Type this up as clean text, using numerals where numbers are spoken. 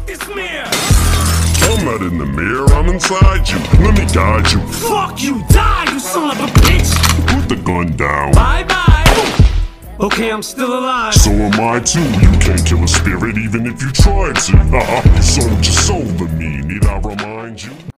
this mirror! I'm not in the mirror, I'm inside you. Let me guide you. Fuck you, die, you son of a bitch! Put the gun down. Bye-bye! Okay, I'm still alive. So am I too. You can't kill a spirit even if you tried to. You sold your soul to me. Need I remind you?